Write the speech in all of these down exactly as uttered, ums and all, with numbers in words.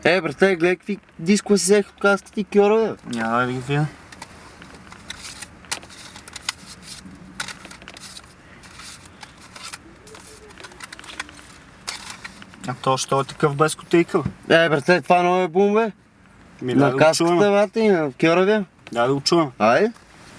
Е, брате, гледай какви дискове си взех от каската и кьорове. Няма да ги видя. А то що е такъв без кутийка? Е, брате, това нови бум, бе. Ми, на каската, бата, и на кьорове. Да, да го чуем. Айде.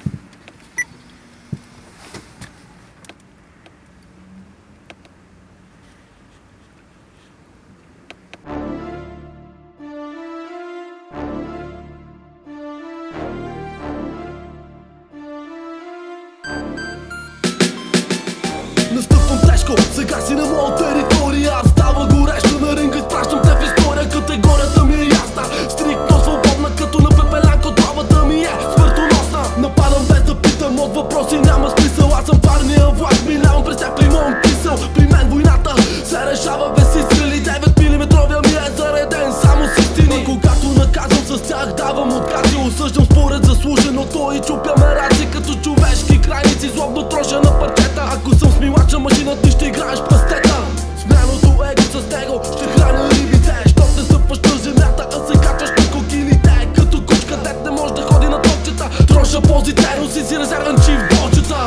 Настъпвам тежко, сега си на моя територия. Става горещо на ринга, изпращам те в история. Категорията ми е ясна, стриктно свободна, като на пепелянка от лавата ми е смъртоносна. Нападам без да питам, от въпроси няма смисъл. Аз съм парния влак, минавам през всяк лимон кисел. При мен войната се решава без изстрели. девет милиметровия ми е зареден само с истини. Когато наказвам с тях, давам откази. Осъждам според заслуженото и чупяме раци като човешки крайници. Злобно троша на парчета. Ако съм смилача машина, ти ще играеш пръстета. Смяното его с него ще храня рибите. Щом не стъпваш на земята, а се качваш на кокилите. Като кучка, дет не може да ходи на топчета. Троша позите, но си си резервен чи в болчета.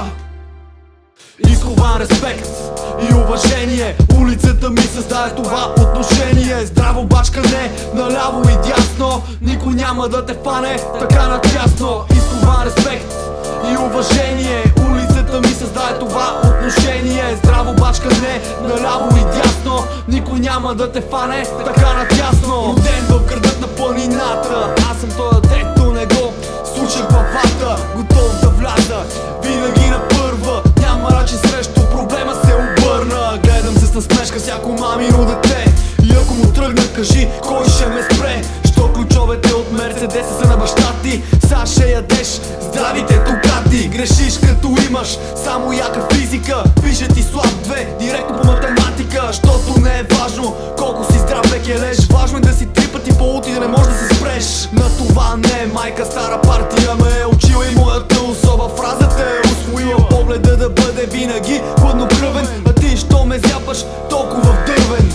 Изкован респект и уважение. Улицата ми създаде това отношение. Здраво бачкане, наляво и дясно. Никой няма да те фане така натясно. Изкован респект и уважение. Улицата ми създаде това отношение. Здраво бачкане, наляво и дясно. Никой няма да те фане така натясно. Роден в градът на планината. Аз съм той, дето не го слушах главата. Готов да вляза винаги на първа. Няма начин срещу проблема се обърна. Гледам се с насмешка всяко мамино дете. И ако му тръгна, кажи кой ще ме спре. Що ключовете от Мерцедеса са на баща ти. Са ще ядеш здравите тукати. Грешиш като имаш само яка физика. Пише ти слаб две, директно по математика. Щото не е важно колко си здрав бе келеш. Важно е да си три пъти по-ути, да не можеш да се спреш. На това не е майка, стара партия ме е учила и моята особа фразата е усвоила. Погледа да бъде винаги хладнокръвен. А ти що ме зяпаш толкова дървен?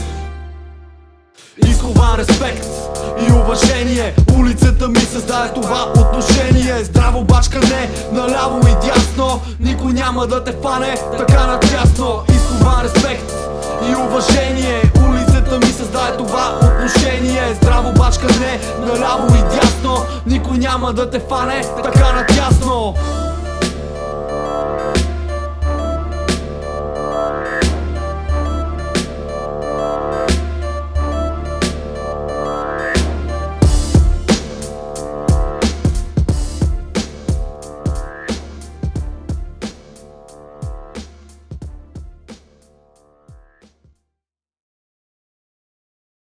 Изкован респект и уважение. Улицата ми създаде това отношение. Здраво бачкане, наляво и дясно. Никой няма да те фане така натясно. Изкован респект и уважение. Улицата ми създаде това отношение. Здраво бачкане, наляво и дясно. Никой няма да те фане така натясно.